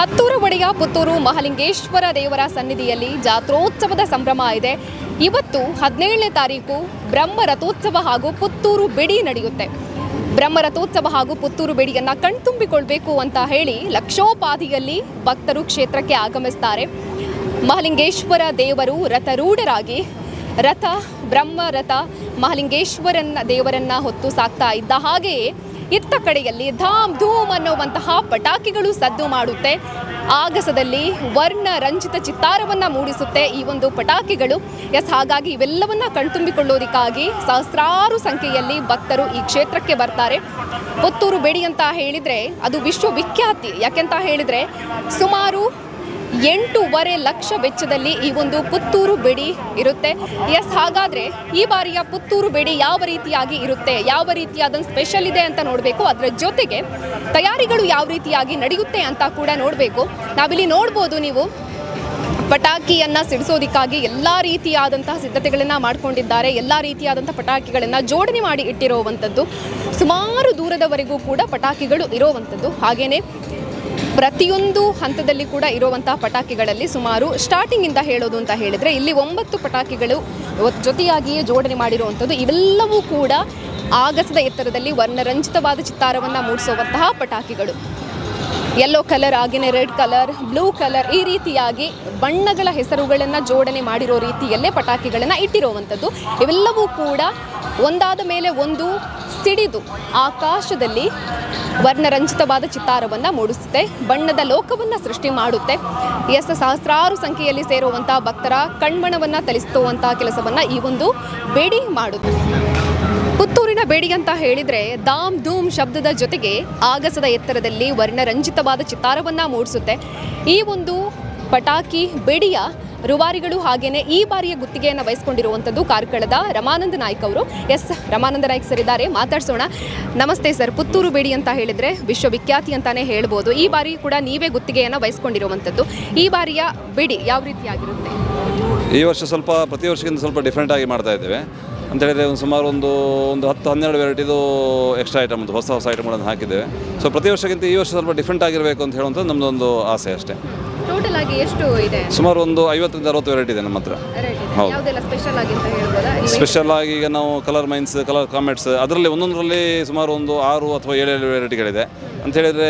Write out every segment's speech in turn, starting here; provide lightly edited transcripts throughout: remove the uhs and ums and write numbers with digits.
ಹತ್ತೂರು ಬಳಿಯ ಪುತ್ತೂರು ಮಹಾಲಿಂಗೇಶ್ವರ ದೇವರ ಸನ್ನಿಧಿಯಲ್ಲಿ ಜಾತ್ರೋತ್ಸವದ ಸಂಭ್ರಮ ಇದೆ. ಇವತ್ತು 17ನೇ ತಾರೀಕು ಬ್ರಹ್ಮ ರಥೋತ್ಸವ ಹಾಗೂ ಪುತ್ತೂರು ಬೆಡಿ ನಡೆಯುತ್ತೆ. ಬ್ರಹ್ಮ ರಥೋತ್ಸವ ಹಾಗೂ ಪುತ್ತೂರು ಬೆಡಿಯನ್ನು ಕಣ್ತುಂಬಿಕೊಳ್ಬೇಕು ಅಂತ ಹೇಳಿ ಲಕ್ಷೋಪಾದಿಯಲ್ಲಿ ಭಕ್ತರು ಕ್ಷೇತ್ರಕ್ಕೆ ಆಗಮಿಸ್ತಾರೆ. ಮಹಾಲಿಂಗೇಶ್ವರ ದೇವರು ರಥರೂಢರಾಗಿ ಬ್ರಹ್ಮ ರಥ ಮಹಾಲಿಂಗೇಶ್ವರನ ದೇವರನ್ನ ಹೊತ್ತು ಸಾಕ್ತಾ ಇದ್ದ ಹಾಗೆಯೇ ಇತ್ತ ಕಡೆಯಲ್ಲಿ ಧಾಮ್ ಧೂಮ್ ಅನ್ನುವಂತಹ ಪಟಾಕಿಗಳು ಸದ್ದು ಮಾಡುತ್ತೆ. ಆಗಸದಲ್ಲಿ ವರ್ಣ ರಂಜಿತ ಚಿತ್ತಾರವನ್ನು ಮೂಡಿಸುತ್ತೆ ಈ ಒಂದು ಪಟಾಕಿಗಳು. ಹಾಗಾಗಿ ಇವೆಲ್ಲವನ್ನ ಕಣ್ತುಂಬಿಕೊಳ್ಳೋದಕ್ಕಾಗಿ ಸಹಸ್ರಾರು ಸಂಖ್ಯೆಯಲ್ಲಿ ಭಕ್ತರು ಈ ಕ್ಷೇತ್ರಕ್ಕೆ ಬರ್ತಾರೆ. ಪುತ್ತೂರು ಬೆಡಿ ಅಂತ ಹೇಳಿದರೆ ಅದು ವಿಶ್ವವಿಖ್ಯಾತಿ. ಯಾಕೆಂತ ಹೇಳಿದರೆ ಸುಮಾರು 8.5 ಲಕ್ಷ ವೆಚ್ಚದಲ್ಲಿ ಈ ಒಂದು ಪುತ್ತೂರು ಬೆಡಿ ಇರುತ್ತೆ. ಹಾಗಾದರೆ ಈ ಬಾರಿಯ ಪುತ್ತೂರು ಬೆಡಿ ಯಾವ ರೀತಿಯಾಗಿ ಇರುತ್ತೆ, ಯಾವ ರೀತಿಯಾದ ಸ್ಪೆಷಲ್ ಇದೆ ಅಂತ ನೋಡಬೇಕು. ಅದರ ಜೊತೆಗೆ ತಯಾರಿಗಳು ಯಾವ ರೀತಿಯಾಗಿ ನಡೆಯುತ್ತೆ ಅಂತ ಕೂಡ ನೋಡಬೇಕು. ನಾವಿಲ್ಲಿ ನೋಡ್ಬೋದು, ನೀವು ಪಟಾಕಿಯನ್ನು ಸಿಡಿಸೋದಕ್ಕಾಗಿ ಎಲ್ಲ ರೀತಿಯಾದಂತಹ ಸಿದ್ಧತೆಗಳನ್ನು ಮಾಡಿಕೊಂಡಿದ್ದಾರೆ. ಎಲ್ಲ ರೀತಿಯಾದಂಥ ಪಟಾಕಿಗಳನ್ನು ಜೋಡಣೆ ಮಾಡಿ ಇಟ್ಟಿರುವಂಥದ್ದು. ಸುಮಾರು ದೂರದವರೆಗೂ ಕೂಡ ಪಟಾಕಿಗಳು ಇರೋವಂಥದ್ದು. ಹಾಗೆಯೇ ಪ್ರತಿಯೊಂದು ಹಂತದಲ್ಲಿ ಕೂಡ ಇರುವಂತಹ ಪಟಾಕಿಗಳಲ್ಲಿ ಸುಮಾರು ಸ್ಟಾರ್ಟಿಂಗಿಂದ ಹೇಳೋದು ಅಂತ ಹೇಳಿದರೆ ಇಲ್ಲಿ 9 ಪಟಾಕಿಗಳು ಜೊತೆಯಾಗಿಯೇ ಜೋಡಣೆ ಮಾಡಿರುವಂಥದ್ದು. ಇವೆಲ್ಲವೂ ಕೂಡ ಆಗಸದ ಎತ್ತರದಲ್ಲಿ ವರ್ಣರಂಜಿತವಾದ ಚಿತ್ತಾರವನ್ನು ಮೂಡಿಸುವಂತಹ ಪಟಾಕಿಗಳು. ಯೆಲ್ಲೋ ಕಲರ್, ಹಾಗೆಯೇ ರೆಡ್ ಕಲರ್, ಬ್ಲೂ ಕಲರ್, ಈ ರೀತಿಯಾಗಿ ಬಣ್ಣಗಳ ಹೆಸರುಗಳನ್ನು ಜೋಡಣೆ ಮಾಡಿರೋ ರೀತಿಯಲ್ಲೇ ಪಟಾಕಿಗಳನ್ನು ಇಟ್ಟಿರುವಂಥದ್ದು. ಇವೆಲ್ಲವೂ ಕೂಡ ಒಂದಾದ ಮೇಲೆ ಒಂದು ಸಿಡಿದು ಆಕಾಶದಲ್ಲಿ ವರ್ಣರಂಜಿತವಾದ ಚಿತ್ತಾರವನ್ನು ಮೂಡಿಸುತ್ತೆ, ಬಣ್ಣದ ಲೋಕವನ್ನು ಸೃಷ್ಟಿ ಮಾಡುತ್ತೆ. ಸಹಸ್ರಾರು ಸಂಖ್ಯೆಯಲ್ಲಿ ಸೇರುವಂತಹ ಭಕ್ತರ ಕಣ್ಮಣವನ್ನು ತಲಿಸುವಂತಹ ಕೆಲಸವನ್ನು ಈ ಒಂದು ಬೇಡಿ ಮಾಡುತ್ತೆ. ಪುತ್ತೂರಿನ ಬೇಡಿ ಅಂತ ಹೇಳಿದರೆ ಧಾಮ್ ಧೂಮ್ ಶಬ್ದದ ಜೊತೆಗೆ ಆಗಸದ ಎತ್ತರದಲ್ಲಿ ವರ್ಣರಂಜಿತವಾದ ಚಿತ್ತಾರವನ್ನು ಮೂಡಿಸುತ್ತೆ. ಈ ಒಂದು ಪಟಾಕಿ ಬೇಡಿಯ ರೂವಾರಿಗಳು ಹಾಗೇನೆ ಈ ಬಾರಿಯ ಗುತ್ತಿಗೆಯನ್ನು ವಹಿಸಿಕೊಂಡಿರುವಂಥದ್ದು ಕಾರ್ಕಳದ ರಮಾನಂದ ನಾಯ್ಕ ಅವರು. ರಮಾನಂದ ನಾಯ್ಕ ಸರ್ ಇದ್ದಾರೆ, ಮಾತಾಡ್ಸೋಣ. ನಮಸ್ತೆ ಸರ್. ಪುತ್ತೂರು ಬೇಡಿ ಅಂತ ಹೇಳಿದರೆ ವಿಶ್ವವಿಖ್ಯಾತಿ ಅಂತಾನೆ ಹೇಳ್ಬೋದು. ಈ ಬಾರಿ ಕೂಡ ನೀವೇ ಗುತ್ತಿಗೆಯನ್ನು ವಹಿಸಿಕೊಂಡಿರುವಂಥದ್ದು. ಈ ಬಾರಿಯ ಬೇಡಿ ಯಾವ ರೀತಿಯಾಗಿರುತ್ತೆ? ಈ ವರ್ಷ ಸ್ವಲ್ಪ ಪ್ರತಿ ವರ್ಷಕ್ಕಿಂತ ಸ್ವಲ್ಪ ಡಿಫ್ರೆಂಟ್ ಆಗಿ ಮಾಡ್ತಾ ಇದ್ದೇವೆ. ಅಂತ ಹೇಳಿದರೆ ಸುಮಾರು ಒಂದು 10-12 ವೆರೈಟಿದು ಎಕ್ಸ್ಟ್ರಾ ಐಟಮ್, ಹೊಸ ಐಟಮ್ಗಳನ್ನು ಹಾಕಿದ್ದೇವೆ. ಸೊ ಪ್ರತಿ ವರ್ಷಕ್ಕಿಂತ ಈ ವರ್ಷ ಸ್ವಲ್ಪ ಡಿಫ್ರೆಂಟ್ ಆಗಿರಬೇಕು ಅಂತ ಹೇಳುವಂಥದ್ದು ನಮ್ಮದೊಂದು ಆಸೆ ಅಷ್ಟೇ. ಟೋಟಲ್ ಆಗಿ ಎಷ್ಟು ಇದೆ? ಸುಮಾರು ಒಂದು 50-60 ವೆರೈಟಿ ಇದೆ ನಮ್ಮ ಹತ್ರ. ಹೌದು. ಸ್ಪೆಷಲ್ ಆಗಿ ಈಗ ನಾವು ಕಲರ್ ಮೈನ್ಸ್, ಕಲರ್ ಕಾಮೆಟ್ಸ್, ಅದರಲ್ಲಿ ಒಂದೊಂದರಲ್ಲಿ ಸುಮಾರು ಒಂದು 6 ಅಥವಾ 7 ವೆರೈಟಿಗಳಿದೆ. ಅಂತ ಹೇಳಿದರೆ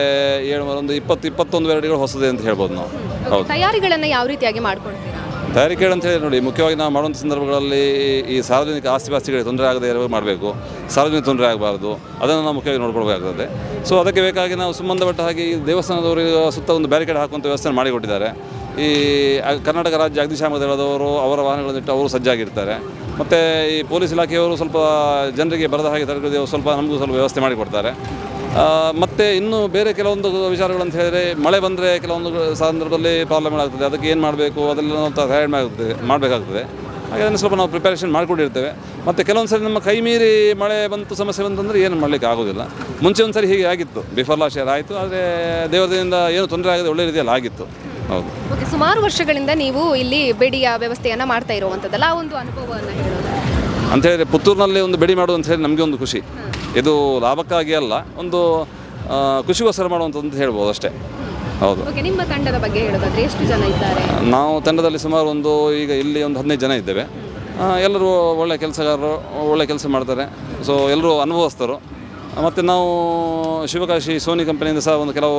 ಒಂದು 20-21 ವೆರೈಟಿಗಳು ಹೊಸದೇ ಅಂತ ಹೇಳ್ಬೋದು ನಾವು. ಹೌದು. ತಯಾರಿಗಳನ್ನು ಯಾವ ರೀತಿಯಾಗಿ ಮಾಡ್ಕೊಳ್ತೀರಾ? ತಯಾರಿಕೆಗಳು ಅಂತ ಹೇಳಿ ನೋಡಿ, ಮುಖ್ಯವಾಗಿ ನಾವು ಮಾಡುವಂಥ ಸಂದರ್ಭಗಳಲ್ಲಿ ಈ ಸಾರ್ವಜನಿಕ ಆಸ್ತಿಪಾಸ್ತಿಗಳಿಗೆ ತೊಂದರೆ ಆಗದೆ ಮಾಡಬೇಕು, ಸಾರ್ವಜನಿಕ ತೊಂದರೆ ಆಗಬಾರ್ದು, ಅದನ್ನು ನಾವು ಮುಖ್ಯವಾಗಿ ನೋಡ್ಕೊಳ್ಬೇಕಾಗ್ತದೆ. ಸೊ ಅದಕ್ಕೆ ಬೇಕಾಗಿ ನಾವು ಸಂಬಂಧಪಟ್ಟ ಹಾಗೆ ಈ ದೇವಸ್ಥಾನದವರು ಸುತ್ತ ಒಂದು ಬ್ಯಾರಿಕೇಡ್ ಹಾಕುವಂಥ ವ್ಯವಸ್ಥೆ ಮಾಡಿಕೊಟ್ಟಿದ್ದಾರೆ. ಈ ಕರ್ನಾಟಕ ರಾಜ್ಯ ಅಗ್ನಿಶಾಮಕ ದಳದವರು ಅವರ ವಾಹನಗಳನ್ನಿಟ್ಟು ಅವರು ಸಜ್ಜಾಗಿರ್ತಾರೆ. ಮತ್ತು ಈ ಪೊಲೀಸ್ ಇಲಾಖೆಯವರು ಸ್ವಲ್ಪ ಜನರಿಗೆ ಬರದ ಹಾಗೆ ತಡೆದು ಸ್ವಲ್ಪ ನಮಗೂ ಸ್ವಲ್ಪ ವ್ಯವಸ್ಥೆ ಮಾಡಿಕೊಡ್ತಾರೆ. ಮತ್ತು ಇನ್ನೂ ಬೇರೆ ಕೆಲವೊಂದು ವಿಚಾರಗಳಂತ ಹೇಳಿದರೆ, ಮಳೆ ಬಂದರೆ ಕೆಲವೊಂದು ಸಂದರ್ಭದಲ್ಲಿ ಪ್ರಾಬ್ಲಮ್ಗಳಾಗ್ತದೆ. ಅದಕ್ಕೆ ಏನು ಮಾಡಬೇಕು ಅದೆಲ್ಲ ನಾವು ತಯಾರಿ ಮಾಡಬೇಕಾಗ್ತದೆ. ಹಾಗೆ ಅದನ್ನು ಸ್ವಲ್ಪ ನಾವು ಪ್ರಿಪರೇಷನ್ ಮಾಡಿಕೊಂಡಿರ್ತೇವೆ. ಮತ್ತು ಕೆಲವೊಂದು ಸರಿ ನಮ್ಮ ಕೈ ಮೀರಿ ಮಳೆ ಬಂತು, ಸಮಸ್ಯೆ ಬಂತಂದರೆ ಏನು ಮಾಡಲಿಕ್ಕೆ ಆಗೋದಿಲ್ಲ. ಮುಂಚೆ ಒಂದು ಸರಿ ಹೀಗೆ ಆಗಿತ್ತು, ಬಿಫೋರ್ ಲಾಸ್ಟ್ ಇಯರ್ ಆಯಿತು. ಆದರೆ ದೇವರದಿಂದ ಏನು ತೊಂದರೆ ಆಗದೆ ಒಳ್ಳೆ ರೀತಿಯಲ್ಲಿ ಆಗಿತ್ತು. ಹೌದು. ಓಕೆ, ಸುಮಾರು ವರ್ಷಗಳಿಂದ ನೀವು ಇಲ್ಲಿ ಬೆಡಿಯ ವ್ಯವಸ್ಥೆಯನ್ನು ಮಾಡ್ತಾ ಇರುವಂಥದ್ದಲ್ಲ, ಆ ಒಂದು ಅನುಭವವನ್ನು ಹೇಳೋದು ಅಂತ ಹೇಳಿದರೆ ಪುತ್ತೂರಿನಲ್ಲಿ ಒಂದು ಬೆಡಿ ಮಾಡೋದು ಅಂತ ಹೇಳಿ ನಮಗೆ ಒಂದು ಖುಷಿ. ಇದು ಲಾಭಕ್ಕಾಗಿ ಅಲ್ಲ, ಒಂದು ಖುಷಿಗೋಸ್ಕರ ಮಾಡುವಂಥದ್ದು ಅಂತ ಹೇಳ್ಬೋದು ಅಷ್ಟೇ. ಹೌದು. ಓಕೆ, ನಿಮ್ಮ ತಂಡದ ಬಗ್ಗೆ ಹೇಳೋದಾದ್ರೆ ಎಷ್ಟು ಜನ ಇದ್ದಾರೆ? ನಾವು ತಂಡದಲ್ಲಿ ಸುಮಾರು ಈಗ ಇಲ್ಲಿ ಒಂದು 15 ಜನ ಇದ್ದೇವೆ. ಎಲ್ಲರೂ ಒಳ್ಳೆಯ ಕೆಲಸಗಾರರು, ಒಳ್ಳೆ ಕೆಲಸ ಮಾಡ್ತಾರೆ. ಸೊ ಎಲ್ಲರೂ ಅನುಭವಸ್ಥರು. ಮತ್ತು ನಾವು ಶಿವಕಾಶಿ ಸೋನಿ ಕಂಪನಿಯಿಂದ ಸಹ ಒಂದು ಕೆಲವು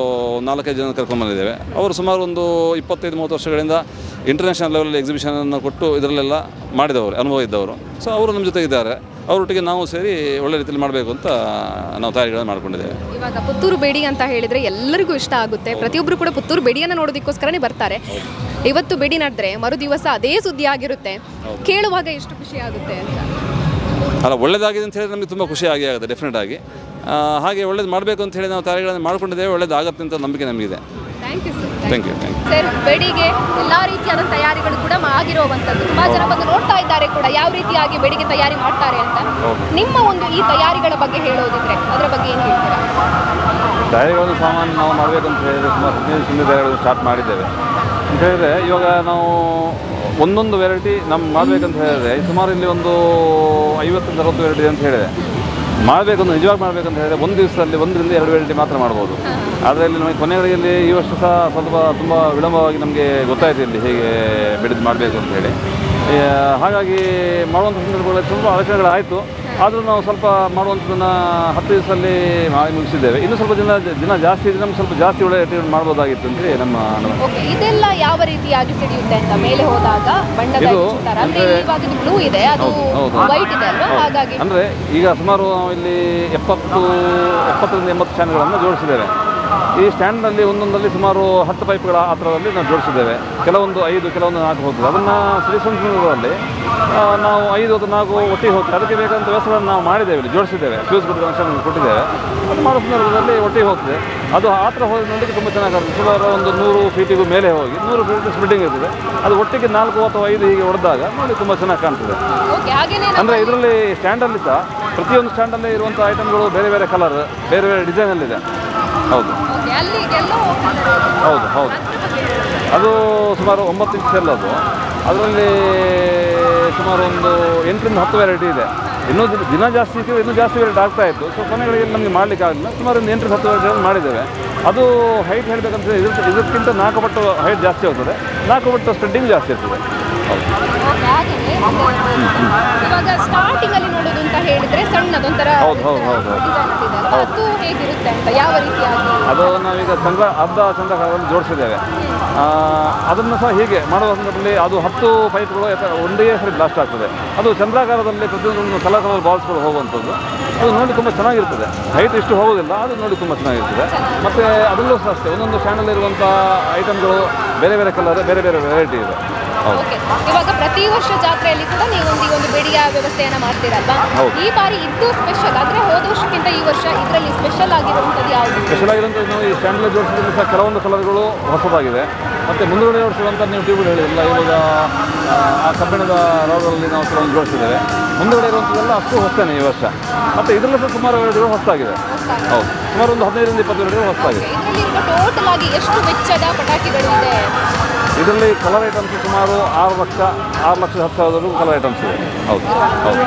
4-5 ಜನ ಕರ್ಕೊಂಡ್ಬಂದಿದ್ದೇವೆ. ಅವರು ಸುಮಾರು ಒಂದು 25-30 ವರ್ಷಗಳಿಂದ ಇಂಟರ್ನ್ಯಾಷನಲ್ ಲೆವೆಲಲ್ಲಿ ಎಕ್ಸಿಬಿಷನನ್ನು ಕೊಟ್ಟು ಇದರಲ್ಲೆಲ್ಲ ಮಾಡಿದವರು, ಅನುಭವ ಇದ್ದವರು. ಸೊ ಅವರು ನಮ್ಮ ಜೊತೆ ಇದ್ದಾರೆ. ಅವರೊಟ್ಟಿಗೆ ನಾವು ಸೇರಿ ಒಳ್ಳೆ ರೀತಿಯಲ್ಲಿ ಮಾಡಬೇಕು ಅಂತ ನಾವು ತಯಾರಿಗಳನ್ನು ಮಾಡ್ಕೊಂಡಿದ್ದೇವೆ. ಇವಾಗ ಪುತ್ತೂರು ಬೇಡಿ ಅಂತ ಹೇಳಿದರೆ ಎಲ್ಲರಿಗೂ ಇಷ್ಟ ಆಗುತ್ತೆ. ಪ್ರತಿಯೊಬ್ಬರು ಕೂಡ ಪುತ್ತೂರು ಬೇಡಿಯನ್ನು ನೋಡೋದಕ್ಕೋಸ್ಕರನೇ ಬರ್ತಾರೆ. ಇವತ್ತು ಬೇಡಿ ನಡೆದ್ರೆ ಮರು ದಿವಸ ಅದೇ ಸುದ್ದಿ ಆಗಿರುತ್ತೆ. ಕೇಳುವಾಗ ಎಷ್ಟು ಖುಷಿ ಆಗುತ್ತೆ ಅಂತ. ಅಲ್ಲ, ಒಳ್ಳೇದಾಗಿದೆ ಅಂತ ಹೇಳಿದ್ರೆ ನಮಗೆ ತುಂಬ ಖುಷಿ ಆಗುತ್ತೆ ಡೆಫಿನೆಟ್ ಆಗಿ. ಹಾಗೆ ಒಳ್ಳೇದು ಮಾಡಬೇಕು ಅಂತ ಹೇಳಿ ನಾವು ತಯಾರಿಗಳನ್ನು ಮಾಡ್ಕೊಂಡಿದ್ದೇವೆ. ಒಳ್ಳೇದಾಗುತ್ತೆ ಅಂತ ನಂಬಿಕೆ ನಮಗಿದೆ. Thank you sir. Thank you. Sir, ಬೆಡಿಗೆ ಎಲ್ಲ ರೀತಿಯಾದ ತಯಾರಿಗಳು ಕೂಡ ಆಗಿರುವಂಥದ್ದು. ತುಂಬ ಜನ ಬಂದು ನೋಡ್ತಾ ಇದ್ದಾರೆ ಕೂಡ ಯಾವ ರೀತಿಯಾಗಿ ಬೆಡಿಗೆ ತಯಾರಿ ಮಾಡ್ತಾರೆ ಅಂತ. ನಿಮ್ಮ ಒಂದು ಈ ತಯಾರಿಗಳ ಬಗ್ಗೆ ಹೇಳೋದಿದ್ರೆ ಅದರ ಬಗ್ಗೆ ಏನು ಹೇಳ್ತೀರಾ? ತಯಾರಿಗಳನ್ನು ಸಾಮಾನ್ಯ ನಾವು ಮಾಡಬೇಕಂತ ಹೇಳಿದರೆ ಸುಮಾರು 15 ಸುಮ್ಮನೆ ತಯಾರಿಗಳನ್ನು ಸ್ಟಾರ್ಟ್ ಮಾಡಿದ್ದೇವೆ. ಅಂತ ಹೇಳಿದರೆ ಇವಾಗ ನಾವು ಒಂದೊಂದು ವೆರೈಟಿ ನಮ್ಮ ಮಾಡಬೇಕಂತ ಹೇಳಿದರೆ ಸುಮಾರು ಇಲ್ಲಿ ಒಂದು 50-60 ವೆರೈಟಿ ಅಂತ ಹೇಳಿದೆ. ಮಾಡಬೇಕಂತ ನಿಜವಾಗಿ ಮಾಡಬೇಕಂತ ಹೇಳಿದರೆ ಒಂದು ದಿವಸದಲ್ಲಿ 1 ರಿಂದ 2 ವೆರೈಟಿ ಮಾತ್ರ ಮಾಡ್ಬೋದು. ಆದರೆ ಇಲ್ಲಿ ನಮಗೆ ಕೊನೆಗಳಲ್ಲಿ ಈ ವರ್ಷ ಸಹ ಸ್ವಲ್ಪ ತುಂಬ ವಿಳಂಬವಾಗಿ ನಮಗೆ ಗೊತ್ತಾಯಿತು ಇಲ್ಲಿ ಹೇಗೆ ಬೆಳೆದು ಮಾಡಬೇಕು ಅಂತ ಹೇಳಿ. ಹಾಗಾಗಿ ಮಾಡುವಂಥ ಸಂದರ್ಭಗಳಲ್ಲಿ ತುಂಬ ಅಡಚಣೆಗಳಾಯಿತು. ಆದರೂ ನಾವು ಸ್ವಲ್ಪ ಮಾಡುವಂಥದ್ದನ್ನು 10 ದಿವಸದಲ್ಲಿ ಮಾಡಿ ಮುಗಿಸಿದ್ದೇವೆ. ಇನ್ನೂ ಸ್ವಲ್ಪ ದಿನ ಜಾಸ್ತಿ ಇದ್ದರೆ ನಮ್ಗೆ ಸ್ವಲ್ಪ ಜಾಸ್ತಿ ಒಳ್ಳೆಯ ರೇಟ್ ಮಾಡ್ಬೋದಾಗಿತ್ತು ಅಂತ ನಮ್ಮ ಇದೆಲ್ಲ ಯಾವ ರೀತಿಯಾಗಿ ಸಿಡಿಯುತ್ತೆ ಅಂತ ಮೇಲೆ ಹೋದಾಗ ಬಣ್ಣದ ಬ್ಲೂ ಇದೆ, ಅದು ವೈಟ್ ಇದೆ ಅಲ್ವಾ? ಹಾಗಾಗಿ ಅಂದರೆ ಈಗ ಸುಮಾರು ನಾವು ಇಲ್ಲಿ 70 ರಿಂದ 80 ಸ್ಟ್ಯಾಂಡ್ಗಳನ್ನು ಜೋಡಿಸಿದ್ದೇವೆ. ಈ ಸ್ಟ್ಯಾಂಡ್ನಲ್ಲಿ ಒಂದೊಂದಲ್ಲಿ ಸುಮಾರು 10 ಪೈಪ್ಗಳ ಹತ್ತಿರದಲ್ಲಿ ನಾವು ಜೋಡಿಸಿದ್ದೇವೆ. ಕೆಲವೊಂದು 5, ಕೆಲವೊಂದು 4 ಹೋಗ್ತದೆ. ಅದನ್ನು ಸಿರಿಸನ್ ಸಂದರ್ಭದಲ್ಲಿ ನಾವು 5 ಅಥವಾ 4 ಒಟ್ಟಿಗೆ ಹೋಗ್ತದೆ. ಅದಕ್ಕೆ ಬೇಕಾದಂಥ ವ್ಯವಸ್ಥೆಗಳನ್ನು ನಾವು ಮಾಡಿದ್ದೇವೆ, ಇಲ್ಲಿ ಜೋಡಿಸಿದ್ದೇವೆ, ಫ್ಯೂಸ್ ಕೊಟ್ಟಿದ್ದೇವೆ. ಅದು ಮಾಡೋ ಸಂದರ್ಭದಲ್ಲಿ ಒಟ್ಟಿಗೆ ಹೋಗ್ತದೆ. ಅದು ಆ ಥರ ಹೋಗಿ ನೋಡಲಿಕ್ಕೆ ತುಂಬ ಚೆನ್ನಾಗಿರ್ತದೆ. ಸುಮಾರು ಒಂದು 100 ಫೀಟಿಗೂ ಮೇಲೆ ಹೋಗಿ 100 ಫೀಟ್ ಸ್ಪ್ಲಿಟ್ಟಿಂಗ್ ಇರ್ತದೆ. ಅದು ಒಟ್ಟಿಗೆ 4 ಅಥವಾ 5 ಹೀಗೆ ಹೊಡೆದಾಗ ನೋಡಿ ತುಂಬ ಚೆನ್ನಾಗಿ ಕಾಣ್ತದೆ. ಅಂದರೆ ಇದರಲ್ಲಿ ಸ್ಟ್ಯಾಂಡಲ್ಲಿ ಸಹ ಪ್ರತಿಯೊಂದು ಸ್ಟ್ಯಾಂಡಲ್ಲಿ ಇರುವಂಥ ಐಟಮ್ಗಳು ಬೇರೆ ಬೇರೆ ಕಲರ್, ಬೇರೆ ಬೇರೆ ಡಿಸೈನಲ್ಲಿದೆ. ಹೌದು ಹೌದು ಹೌದು. ಅದು ಸುಮಾರು 9 ಇಂಚ್ ಸೆಲ್. ಅದರಲ್ಲಿ ಸುಮಾರು ಒಂದು 8 ರಿಂದ 10 ವೆರೈಟಿ ಇದೆ. ಇನ್ನೂ ದಿನ ಜಾಸ್ತಿ ಇತ್ತು, ಇನ್ನೂ ಜಾಸ್ತಿ ವೆರೈಟಿ ಆಗ್ತಾಯಿತ್ತು. ಸೊ ಕೊನೆಗಳಿಗೆ ನಮಗೆ ಮಾಡಲಿಕ್ಕೆ ಆಗಲಿಲ್ಲ. ಸುಮಾರು ಒಂದು 8 ರಿಂದ 10 ವೆರೈಟಿ ಮಾಡಿದ್ದೇವೆ. ಅದು ಹೈಟ್ ಹೇಳಬೇಕಂದ್ರೆ ಇದಕ್ಕಿಂತ 4 ಪಟ್ಟು ಹೈಟ್ ಜಾಸ್ತಿ ಹೋಗ್ತದೆ, 4 ಪಟ್ಟು ಸ್ಪ್ರೆಡ್ಡಿಂಗ್ ಜಾಸ್ತಿ ಇರ್ತದೆ. ಇವಾಗ ಸ್ಟಾರ್ಟಿಂಗ್ ಅಲ್ಲಿ ನೋಡೋದು ಅಂತ ಹೇಳಿದ್ರೆ ಸಣ್ಣದೊಂಥರ ಅದು ಹೇಗಿರುತ್ತೆ ಅಂತ ಯಾವ ರೀತಿಯಾಗಿ ಅದು ನಾವೀಗ ಅರ್ಧ ಚಂದ್ರಕಾರದಲ್ಲಿ ಜೋಡಿಸಿದ್ದೇವೆ. ಅದನ್ನು ಸಹ ಹೀಗೆ ಮಾಡುವ ಸಂದರ್ಭದಲ್ಲಿ ಅದು 10 ಪೈಪ್ಗಳು ಒಂದೇ ಸರಿ ಬ್ಲಾಸ್ಟ್ ಆಗ್ತದೆ. ಅದು ಚಂದ್ರಾಕಾರದಲ್ಲಿ ಪ್ರತಿಯೊಂದು ಕಲರ್ ಬಾಲ್ಸ್ಗಳು ಹೋಗುವಂಥದ್ದು. ಅದು ನೋಡಿ ತುಂಬ ಚೆನ್ನಾಗಿರ್ತದೆ. ಹೈಟ್ ಇಷ್ಟು ಹೋಗೋದಿಲ್ಲ, ಅದು ನೋಡಿ ತುಂಬ ಚೆನ್ನಾಗಿರ್ತದೆ. ಮತ್ತು ಅದರಲ್ಲೂ ಸಹ ಅಷ್ಟೇ ಒಂದೊಂದು ಸ್ಟ್ಯಾಂಡಲ್ಲಿರುವಂಥ ಐಟಮ್ಗಳು ಬೇರೆ ಬೇರೆ ಕಲರ್, ಬೇರೆ ಬೇರೆ ವೆರೈಟಿ ಇದೆ. ಇವಾಗ ಪ್ರತಿ ವರ್ಷ ಜಾತ್ರೆಯಲ್ಲಿ ಕೂಡ ನೀವು ಒಂದು ಬೇಡಿಯ ವ್ಯವಸ್ಥೆಯನ್ನ ಮಾಡ್ತೀರಲ್ವಾ? ಈ ಬಾರಿ ಇದು ಸ್ಪೆಷಲ್ ಆದರೆ ಹೋದ ವರ್ಷಕ್ಕಿಂತ ಈ ವರ್ಷ ಇದರಲ್ಲಿ ಸ್ಪೆಷಲ್ ಆಗಿರುವಂಥದ್ದು ಯಾವುದು? ಸ್ಪೆಷಲ್ ಆಗಿರುವಂಥದ್ದು ನಾವು ಈ ಸ್ಟ್ಯಾಂಡಲ್ಲಿ ಜೋಡಿಸಿದ್ರೆ ಸಹ ಕೆಲವೊಂದು ಕಲರ್ಗಳು ಹೊಸದಾಗಿದೆ. ಮತ್ತು ಮುಂದುಗಡೆ ಜೋಡಿಸಿರುವಂಥ ನೀವು ಟ್ಯೂಬ್ಗಳು ಹೇಳಿಲ್ಲ, ಇವಾಗ ಆ ಕಬ್ಬಿಣದ ರಾಡ್ಗಳಲ್ಲಿ ನಾವು ಕೆಲವೊಂದು ಜೋಡಿಸಿದ್ದೇವೆ. ಮುಂದುಗಡೆ ಇರುವಂಥದ್ದೆಲ್ಲ ಅಷ್ಟು ಹೊಸತೇನೆ ಈ ವರ್ಷ. ಮತ್ತು ಇದರಲ್ಲೂ ಸಹ ಸುಮಾರು ವೆರೈಟಿಗಳು ಹೊಸದಾಗಿದೆ. ಹೌದು, ಸುಮಾರು ಒಂದು 15 ರಿಂದ 20 ವೆರೈಟಿಗಳು ಹೊಸದಾಗಿದೆ. ಟೋಟಲ್ ಆಗಿ ಎಷ್ಟು ವೆಚ್ಚದ ಪಟಾಕಿಗಳು ಇದೆ ಇದರಲ್ಲಿ? ಕಲರ್ ಐಟಮ್ಸ್ ಸುಮಾರು 6,10,000 ಕಲರ್ ಐಟಮ್ಸ್ ಇದೆ. ಹೌದು ಹೌದು.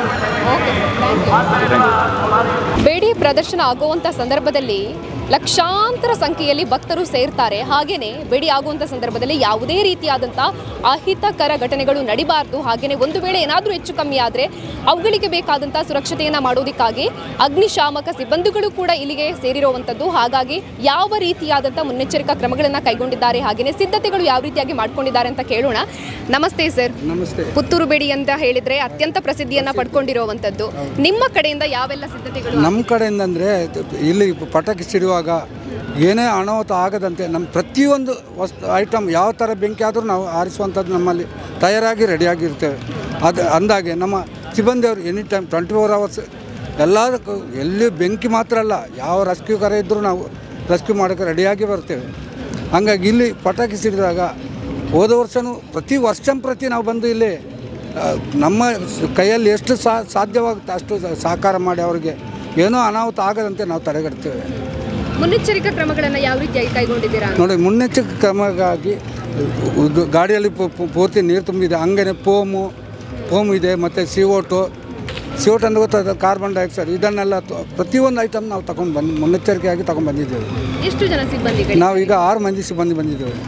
ಬೇಡಿ ಪ್ರದರ್ಶನ ಆಗುವಂಥ ಸಂದರ್ಭದಲ್ಲಿ ಲಕ್ಷಾಂತರ ಸಂಖ್ಯೆಯಲ್ಲಿ ಭಕ್ತರು ಸೇರ್ತಾರೆ. ಹಾಗೆಯೇ ಬೇಡಿ ಆಗುವಂಥ ಸಂದರ್ಭದಲ್ಲಿ ಯಾವುದೇ ರೀತಿಯಾದಂಥ ಅಹಿತಕರ ಘಟನೆಗಳು ನಡಿಬಾರ್ದು. ಹಾಗೆಯೇ ಒಂದು ವೇಳೆ ಏನಾದರೂ ಹೆಚ್ಚು ಕಮ್ಮಿ ಆದರೆ ಅವುಗಳಿಗೆ ಬೇಕಾದಂಥ ಸುರಕ್ಷತೆಯನ್ನು ಮಾಡೋದಕ್ಕಾಗಿ ಅಗ್ನಿಶಾಮಕ ಸಿಬ್ಬಂದಿಗಳು ಕೂಡ ಇಲ್ಲಿಗೆ ಸೇರಿರುವಂಥದ್ದು. ಹಾಗಾಗಿ ಯಾವ ರೀತಿಯಾದಂಥ ಮುನ್ನೆಚ್ಚರಿಕಾ ಕ್ರಮಗಳನ್ನು ಕೈಗೊಂಡಿದ್ದಾರೆ, ಹಾಗೆಯೇ ಸಿದ್ಧತೆಗಳು ಯಾವ ರೀತಿಯಾಗಿ ಮಾಡ್ಕೊಂಡಿದ್ದಾರೆ ಅಂತ ಕೇಳೋಣ. ನಮಸ್ತೆ ಸರ್. ನಮಸ್ತೆ. ಪುತ್ತೂರು ಬೇಡಿ ಅಂತ ಹೇಳಿದರೆ ಅತ್ಯಂತ ಪ್ರಸಿದ್ಧಿಯನ್ನು ಪಡ್ಕೊಂಡಿರುವಂಥದ್ದು. ನಿಮ್ಮ ಕಡೆಯಿಂದ ಯಾವೆಲ್ಲ ಸಿದ್ಧತೆಗಳು? ನಮ್ಮ ಕಡೆಯಿಂದ ಅಂದರೆ ಇಲ್ಲಿ ಪಟಾಕಿ ಸಿಡುವಾಗ ಏನೇ ಅನಾಹುತ ಆಗದಂತೆ ನಮ್ಮ ಪ್ರತಿಯೊಂದು ಐಟಮ್ ಯಾವ ಥರ ಬೆಂಕಿ ಆದರೂ ನಾವು ಆರಿಸುವಂಥದ್ದು ನಮ್ಮಲ್ಲಿ ತಯಾರಾಗಿ ರೆಡಿಯಾಗಿರ್ತೇವೆ. ಅದು ಅಂದಾಗೆ ನಮ್ಮ ಸಿಬ್ಬಂದಿಯವರು ಎನಿ ಟೈಮ್ 24 ಅವರ್ಸ್ ಎಲ್ಲದಕ್ಕೂ ಎಲ್ಲಿ ಬೆಂಕಿ ಮಾತ್ರ ಅಲ್ಲ, ಯಾವ ರೆಸ್ಕ್ಯೂ ಕರೆ ಇದ್ದರೂ ನಾವು ರೆಸ್ಕ್ಯೂ ಮಾಡೋಕ್ಕೆ ರೆಡಿಯಾಗಿ ಬರ್ತೇವೆ. ಹಂಗಾಗಿ ಇಲ್ಲಿ ಪಟಾಕಿ ಸಿಡಿದಾಗ ಹೋದ ವರ್ಷವೂ ಪ್ರತಿ ನಾವು ಬಂದು ಇಲ್ಲಿ ನಮ್ಮ ಕೈಯಲ್ಲಿ ಎಷ್ಟು ಸಾಧ್ಯವಾಗುತ್ತೆ ಅಷ್ಟು ಸಹಕಾರ ಮಾಡಿ ಅವರಿಗೆ ಏನೋ ಅನಾಹುತ ಆಗದಂತೆ ನಾವು ತಡೆಗಟ್ತೇವೆ. ಮುನ್ನೆಚ್ಚರಿಕಾ ಕ್ರಮಗಳನ್ನು ಯಾವ ರೀತಿಯಾಗಿ ಕೈಗೊಂಡಿದ್ದೀರಾ? ನೋಡಿ, ಮುನ್ನೆಚ್ಚರಿಕೆ ಕ್ರಮವಾಗಿ ಗಾಡಿಯಲ್ಲಿ ಪೂರ್ತಿ ನೀರು ತುಂಬಿದೆ. ಹಂಗೇ ಫೋಮು ಇದೆ, ಮತ್ತು CO2 ಅಂದ್ರೆ ಗೊತ್ತಾದ ಕಾರ್ಬನ್ ಡೈಆಕ್ಸೈಡ್, ಇದನ್ನೆಲ್ಲ ಪ್ರತಿಯೊಂದು ಐಟಮ್ ನಾವು ಮುನ್ನೆಚ್ಚರಿಕೆಯಾಗಿ ತಗೊಂಡ್ಬಂದಿದ್ದೇವೆ. ಎಷ್ಟು ಜನ ಸಿಬ್ಬಂದಿ? ನಾವು ಈಗ 6 ಮಂದಿ ಸಿಬ್ಬಂದಿ ಬಂದಿದ್ದೇವೆ.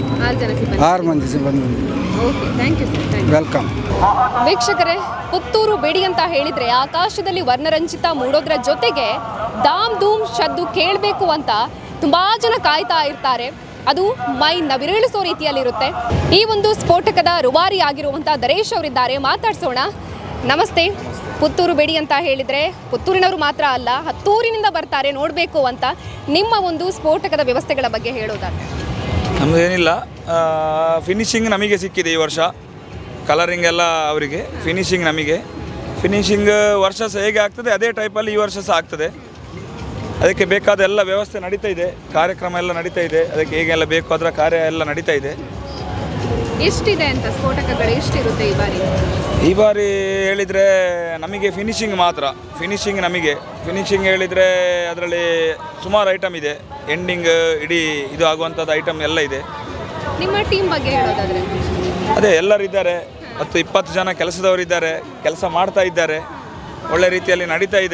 6 ಮಂದಿ ಸಿಬ್ಬಂದಿ ಬಂದಿದ್ದೇವೆ. ವೆಲ್ಕಮ್. ವೀಕ್ಷಕರೇ, ಪುತ್ತೂರು ಬೇಡಿ ಅಂತ ಹೇಳಿದರೆ ಆಕಾಶದಲ್ಲಿ ವರ್ಣರಂಜಿತ ಮೂಡೋದ್ರ ಜೊತೆಗೆ ದಾಮ್ ಧೂಮ್ ಶಬ್ದ ಕೇಳಬೇಕು ಅಂತ ತುಂಬ ಜನ ಕಾಯ್ತಾ ಇರ್ತಾರೆ. ಅದು ಮೈ ನವಿರೇಳಿಸೋ ರೀತಿಯಲ್ಲಿರುತ್ತೆ. ಈ ಒಂದು ಸ್ಫೋಟಕದ ರೂವಾರಿ ಆಗಿರುವಂಥ ದರೇಶ್ ಅವರಿದ್ದಾರೆ, ಮಾತಾಡ್ಸೋಣ. ನಮಸ್ತೆ. ಪುತ್ತೂರು ಬೇಡಿ ಅಂತ ಹೇಳಿದರೆ ಪುತ್ತೂರಿನವರು ಮಾತ್ರ ಅಲ್ಲ, ಹತ್ತೂರಿನಿಂದ ಬರ್ತಾರೆ ನೋಡಬೇಕು ಅಂತ. ನಿಮ್ಮ ಒಂದು ಸ್ಫೋಟಕದ ವ್ಯವಸ್ಥೆಗಳ ಬಗ್ಗೆ ಹೇಳೋದಾದ್ರೆ? ನಮ್ಮದು ಏನಿಲ್ಲ, ಫಿನಿಶಿಂಗ್ ನಮಗೆ ಸಿಕ್ಕಿದೆ ಈ ವರ್ಷ. ಕಲರಿಂಗ್ ಎಲ್ಲ ಅವರಿಗೆ, ಫಿನಿಶಿಂಗ್ ನಮಗೆ. ಫಿನಿಶಿಂಗ್ ವರ್ಷ ಸಹ ಹೇಗೆ ಆಗ್ತದೆ ಅದೇ ಟೈಪಲ್ಲಿ ಈ ವರ್ಷ ಸಹ ಆಗ್ತದೆ. ಅದಕ್ಕೆ ಬೇಕಾದ ಎಲ್ಲ ವ್ಯವಸ್ಥೆ ನಡೀತಾ ಇದೆ, ಕಾರ್ಯಕ್ರಮ ಎಲ್ಲ ನಡೀತಾ ಇದೆ. ಅದಕ್ಕೆ ಹೇಗೆಲ್ಲ ಬೇಕು ಅದರ ಕಾರ್ಯ ಎಲ್ಲ ನಡೀತಾ ಇದೆ. ಎಷ್ಟಿದೆ ಅಂತ ಸ್ಫೋಟಕಗಳು ಎಷ್ಟಿರುತ್ತೆ ಈ ಬಾರಿ? ಈ ಬಾರಿ ಹೇಳಿದರೆ ನಮಗೆ ಫಿನಿಶಿಂಗ್ ಮಾತ್ರ. ಫಿನಿಶಿಂಗ್ ಹೇಳಿದರೆ ಅದರಲ್ಲಿ ಸುಮಾರು ಐಟಮ್ ಇದೆ. ಎಂಡಿಂಗ್ ಇಡೀ ಇದು ಆಗುವಂಥದ್ದು ಐಟಮ್ ಎಲ್ಲ ಇದೆ. ನಿಮ್ಮ ಟೀಮ್ ಬಗ್ಗೆ ಹೇಳೋದಾದರೆ? ಅದೇ ಎಲ್ಲರಿದ್ದಾರೆ, 10-20 ಜನ ಕೆಲಸದವರಿದ್ದಾರೆ, ಕೆಲಸ ಮಾಡ್ತಾ ಇದ್ದಾರೆ, ಒಳ್ಳೆ ರೀತಿಯಲ್ಲಿ ನಡೀತಾ ಇದೆ.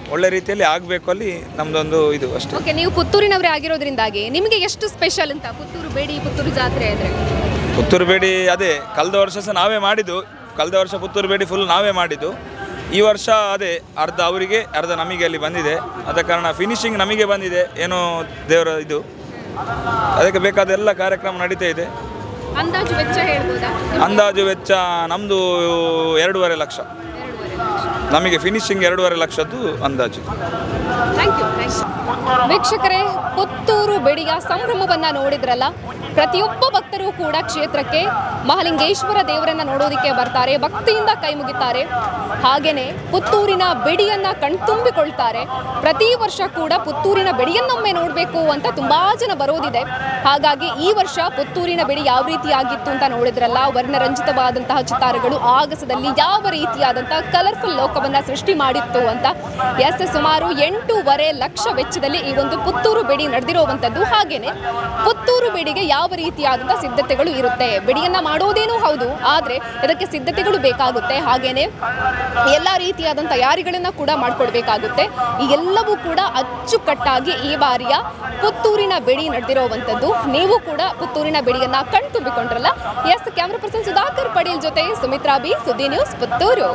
ಒಳ್ಳೆ ರೀತಿಯಲ್ಲಿ ಆಗಬೇಕು ಅಲ್ಲಿ ನಮ್ಮದೊಂದು ಇದು ಅಷ್ಟೇ. ಓಕೆ, ನೀವು ಪುತ್ತೂರಿನವರೇ ಆಗಿರೋದ್ರಿಂದಾಗಿ ನಿಮಗೆ ಎಷ್ಟು ಸ್ಪೆಷಲ್ ಅಂತ ಪುತ್ತೂರು ಬೇಡಿ ಪುತ್ತೂರು ಜಾತ್ರೆ ಅಂದರೆ? ಪುತ್ತೂರು ಬೇಡಿ ಅದೇ ಕಳೆದ ವರ್ಷ ಸಹ ನಾವೇ ಮಾಡಿದ್ದು. ಕಳೆದ ವರ್ಷ ಪುತ್ತೂರು ಬೇಡಿ ಫುಲ್ ನಾವೇ ಮಾಡಿದ್ದು. ಈ ವರ್ಷ ಅದೇ ಅರ್ಧ ಅವರಿಗೆ ಅರ್ಧ ನಮಗೆ ಅಲ್ಲಿ ಬಂದಿದೆ. ಆದ ಕಾರಣ ಫಿನಿಶಿಂಗ್ ನಮಗೆ ಬಂದಿದೆ, ಏನೋ ದೇವರ ಇದು. ಅದಕ್ಕೆ ಬೇಕಾದ ಎಲ್ಲ ಕಾರ್ಯಕ್ರಮ ನಡೀತಾ ಇದೆ. ಅಂದಾಜು ವೆಚ್ಚ ಹೇಳ್ಬೋದಾ? ಅಂದಾಜು ವೆಚ್ಚ ನಮ್ಮದು 2.5 ಲಕ್ಷ. ನಮಗೆ ಫಿನಿಶಿಂಗ್ 2.5 ಲಕ್ಷದ್ದು ಅಂದಾಜು. Thank you. ವೀಕ್ಷಕರೇ, ಪುತ್ತೂರು ಬೇಡಿಯ ಸಂಭ್ರಮವನ್ನು ನೋಡಿದ್ರಲ್ಲ. ಪ್ರತಿಯೊಬ್ಬ ಭಕ್ತರು ಕೂಡ ಕ್ಷೇತ್ರಕ್ಕೆ ಮಹಾಲಿಂಗೇಶ್ವರ ದೇವರನ್ನ ನೋಡೋದಕ್ಕೆ ಬರ್ತಾರೆ, ಭಕ್ತಿಯಿಂದ ಕೈ ಮುಗಿತಾರೆ. ಹಾಗೇನೆ ಪುತ್ತೂರಿನ ಬೆಡಿಯನ್ನ ಕಣ್ತುಂಬಿಕೊಳ್ತಾರೆ. ಪ್ರತಿ ವರ್ಷ ಕೂಡ ಪುತ್ತೂರಿನ ಬೆಡಿಯನ್ನೊಮ್ಮೆ ನೋಡಬೇಕು ಅಂತ ತುಂಬಾ ಜನ ಬರೋದಿದೆ. ಹಾಗಾಗಿ ಈ ವರ್ಷ ಪುತ್ತೂರಿನ ಬೆಡಿ ಯಾವ ರೀತಿಯಾಗಿತ್ತು ಅಂತ ನೋಡಿದ್ರಲ್ಲ. ವರ್ಣರಂಜಿತವಾದಂತಹ ಚಿತ್ತಾರಗಳು ಆಗಸದಲ್ಲಿ ಯಾವ ರೀತಿಯಾದಂತಹ ಕಲರ್ಫುಲ್ ಲೋಕವನ್ನ ಸೃಷ್ಟಿ ಮಾಡಿತ್ತು ಅಂತ. ಸುಮಾರು 8.5 ಲಕ್ಷ ವೆಚ್ಚದಲ್ಲಿ ಈ ಒಂದು ಪುತ್ತೂರು ಬೆಡಿ ನಡೆದಿರುವಂತದ್ದು. ಹಾಗೇನೆ ಪುತ್ತೂರು ಬೆಡಿಗೆ ಯಾವ ರೀತಿಯಾದಂತಹ ಸಿದ್ಧತೆಗಳು ಇರುತ್ತೆ. ಬೆಡಿಯನ್ನ ಮಾಡೋದೇನೂ ಹೌದು, ಆದ್ರೆ ಇದಕ್ಕೆ ಸಿದ್ಧತೆಗಳು ಬೇಕಾಗುತ್ತೆ. ಹಾಗೇನೆ ಎಲ್ಲ ರೀತಿಯಾದ ತಯಾರಿಗಳನ್ನ ಕೂಡ ಮಾಡ್ಕೊಳ್ಬೇಕಾಗುತ್ತೆ. ಈ ಎಲ್ಲವೂ ಕೂಡ ಅಚ್ಚುಕಟ್ಟಾಗಿ ಈ ಬಾರಿಯ ಪುತ್ತೂರಿನ ಬೆಡಿ ನಡೆದಿರುವಂತದ್ದು. ನೀವು ಕೂಡ ಪುತ್ತೂರಿನ ಬೆಡಿಯನ್ನ ಕಣ್ತುಂಬಿಕೊಂಡ್ರಲ್ಲ. ಕ್ಯಾಮರಾ ಪರ್ಸನ್ ಸುಧಾಕರ್ ಪಡೀಲ್ ಜೊತೆ Sumitra B, Suddi news, Puttur.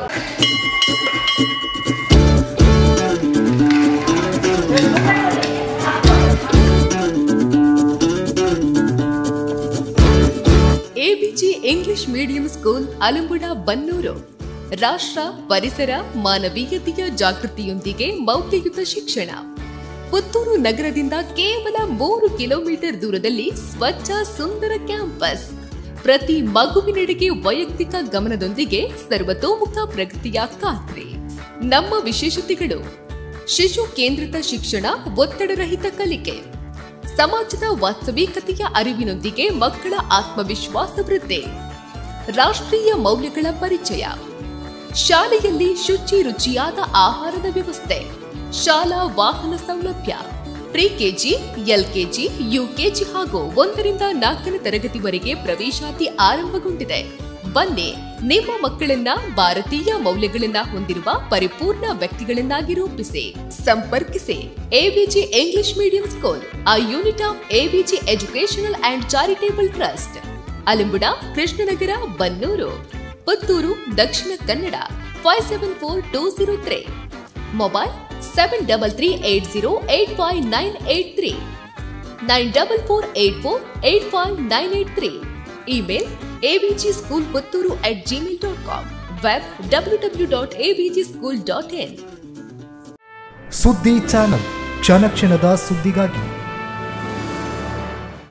ABG English medium school Alambuda, Bannur. ರಾಷ್ಟ್ರ, ಪರಿಸರ, ಮಾನವೀಯತೆಯ ಜಾಗೃತಿಯೊಂದಿಗೆ ಮೌಲ್ಯಯುತ ಶಿಕ್ಷಣ. ಪುತ್ತೂರು ನಗರದಿಂದ ಕೇವಲ 3 ಕಿಲೋಮೀಟರ್ ದೂರದಲ್ಲಿ ಸ್ವಚ್ಛ ಸುಂದರ ಕ್ಯಾಂಪಸ್. ಪ್ರತಿ ಮಗುವಿನೆಡೆಗೆ ವೈಯಕ್ತಿಕ ಗಮನದೊಂದಿಗೆ ಸರ್ವತೋಮುಖ ಪ್ರಗತಿಯ ಖಾತ್ರಿ. ನಮ್ಮ ವಿಶೇಷತೆಗಳು: ಶಿಶು ಕೇಂದ್ರಿತ ಶಿಕ್ಷಣ, ಒತ್ತಡರಹಿತ ಕಲಿಕೆ, ಸಮಾಜದ ವಾಸ್ತವಿಕತೆಯ ಅರಿವಿನೊಂದಿಗೆ ಮಕ್ಕಳ ಆತ್ಮವಿಶ್ವಾಸ ವೃದ್ಧಿ, ರಾಷ್ಟ್ರೀಯ ಮೌಲ್ಯಗಳ ಪರಿಚಯ, ಶಾಲೆಯಲ್ಲಿ ಶುಚಿ ರುಚಿಯಾದ ಆಹಾರದ ವ್ಯವಸ್ಥೆ, ಶಾಲಾ ವಾಹನ ಸೌಲಭ್ಯ, ಪ್ರಿ ಕೆಜಿ, ಎಲ್ಕೆಜಿ, ಯುಕೆಜಿ ಹಾಗೂ 1ರಿಂದ 4ನೇ ತರಗತಿವರೆಗೆ ಪ್ರವೇಶಾತಿ ಆರಂಭಗೊಂಡಿದೆ. ಬನ್ನಿ, ನಿಮ್ಮ ಮಕ್ಕಳನ್ನ ಭಾರತೀಯ ಮೌಲ್ಯಗಳನ್ನ ಹೊಂದಿರುವ ಪರಿಪೂರ್ಣ ವ್ಯಕ್ತಿಗಳನ್ನಾಗಿ ರೂಪಿಸಿ. ಸಂಪರ್ಕಿಸಿ ABG English medium school, a unit of ABG Educational and Charitable Trust, Alambuda, Krishnanagar, Bannur, Puttur, Dakshina Kannada 574203. Mobile 7338085983, 9448485983. Email abgschoolputturu@gmail.com. Web www.abgschool.in. ಸುದ್ದಿ ಚಾನಲ್, ಕ್ಷಣ ಕ್ಷಣದ ಸುದ್ದಿಗಾಗಿ